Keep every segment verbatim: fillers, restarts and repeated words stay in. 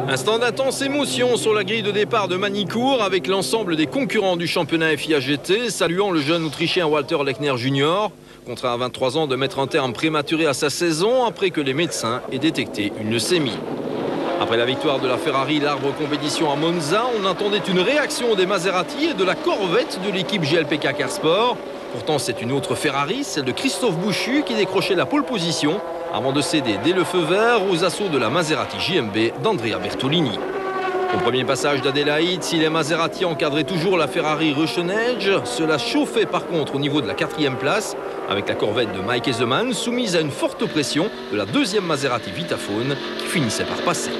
Instant d'intense émotion sur la grille de départ de Magny-Cours avec l'ensemble des concurrents du championnat F I A G T, saluant le jeune Autrichien Walter Lechner junior, contraint à vingt-trois ans de mettre un terme prématuré à sa saison après que les médecins aient détecté une leucémie. Après la victoire de la Ferrari Larbre Compétition à Monza, on attendait une réaction des Maserati et de la Corvette de l'équipe G L P K Car Sport. Pourtant, c'est une autre Ferrari, celle de Christophe Bouchu, qui décrochait la pole position avant de céder dès le feu vert aux assauts de la Maserati J M B d'Andrea Bertolini. Au premier passage d'Adélaïde, si les Maserati encadraient toujours la Ferrari Reuschenedge, cela chauffait par contre au niveau de la quatrième place, avec la Corvette de Mike Hesemann soumise à une forte pression de la deuxième Maserati Vitaphone qui finissait par passer.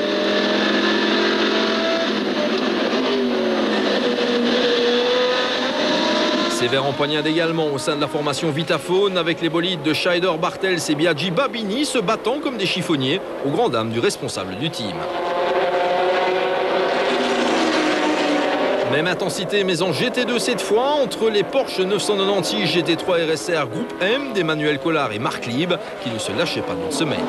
Sévère empoignade également au sein de la formation Vitaphone avec les bolides de Scheider, Bartels et Biaggi Babini se battant comme des chiffonniers aux grandes dames du responsable du team. Même intensité mais en G T deux cette fois entre les Porsche neuf cent quatre-vingt-seize G T trois R S R Groupe M d'Emmanuel Collard et Marc Lieb qui ne se lâchaient pas d'une semaine.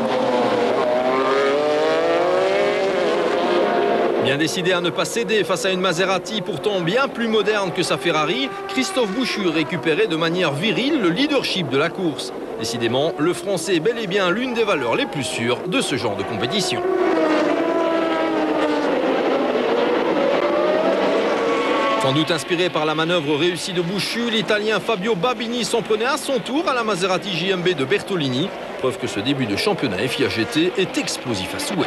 Bien décidé à ne pas céder face à une Maserati pourtant bien plus moderne que sa Ferrari, Christophe Bouchu récupérait de manière virile le leadership de la course. Décidément, le Français est bel et bien l'une des valeurs les plus sûres de ce genre de compétition. Sans doute inspiré par la manœuvre réussie de Bouchu, l'Italien Fabio Babini s'en prenait à son tour à la Maserati J M B de Bertolini. Preuve que ce début de championnat F I A G T est explosif à souhait.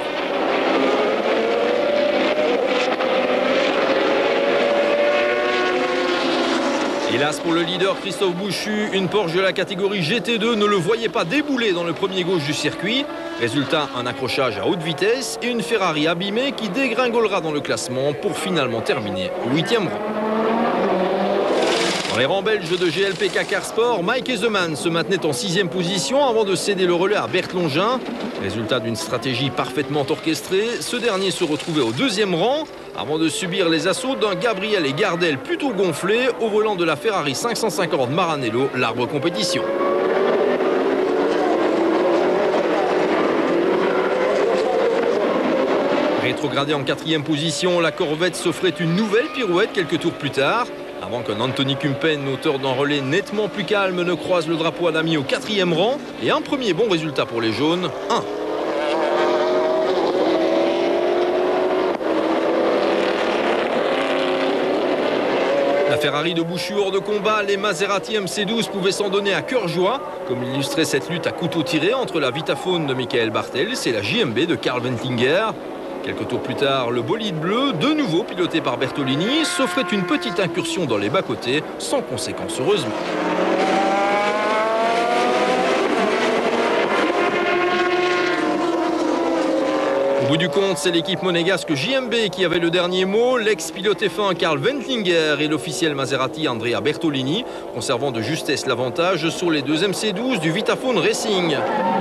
Hélas pour le leader Christophe Bouchu, une Porsche de la catégorie G T deux ne le voyait pas débouler dans le premier gauche du circuit. Résultat, un accrochage à haute vitesse et une Ferrari abîmée qui dégringolera dans le classement pour finalement terminer au huitième rang. Dans les rangs belges de G L P K Car Sport, Mike Hesemann se maintenait en sixième position avant de céder le relais à Bert Longin. Résultat d'une stratégie parfaitement orchestrée, ce dernier se retrouvait au deuxième rang avant de subir les assauts d'un Gabriel et Gardel plutôt gonflés au volant de la Ferrari cinq cent cinquante Maranello Larbre Compétition. Rétrogradée en quatrième position, la Corvette s'offrait une nouvelle pirouette quelques tours plus tard, avant qu'un Anthony Kumpen, auteur d'un relais nettement plus calme, ne croise le drapeau à l'ami au quatrième rang. Et un premier bon résultat pour les jaunes, un. La Ferrari de Bouchu hors de combat, les Maserati M C douze pouvaient s'en donner à cœur joie, comme illustrait cette lutte à couteau tiré entre la Vitaphone de Michael Bartels et la J M B de Karl Wendlinger. Quelques tours plus tard, le bolide bleu, de nouveau piloté par Bertolini, s'offrait une petite incursion dans les bas-côtés, sans conséquence heureusement. Au bout du compte, c'est l'équipe monégasque J M B qui avait le dernier mot. L'ex-pilote F un Karl Wendlinger et l'officiel Maserati Andrea Bertolini, conservant de justesse l'avantage sur les deux M C douze du Vitaphone Racing.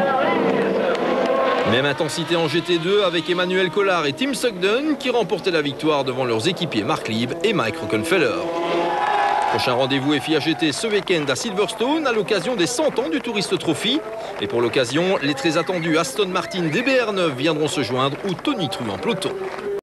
Même intensité en G T deux avec Emmanuel Collard et Tim Sugden qui remportaient la victoire devant leurs équipiers Marc Lieb et Mike Rockenfeller. Prochain rendez-vous F I A G T ce week-end à Silverstone à l'occasion des cent ans du Tourist Trophy. Et pour l'occasion, les très attendus Aston Martin D B R neuf viendront se joindre ou Tony Tru en peloton.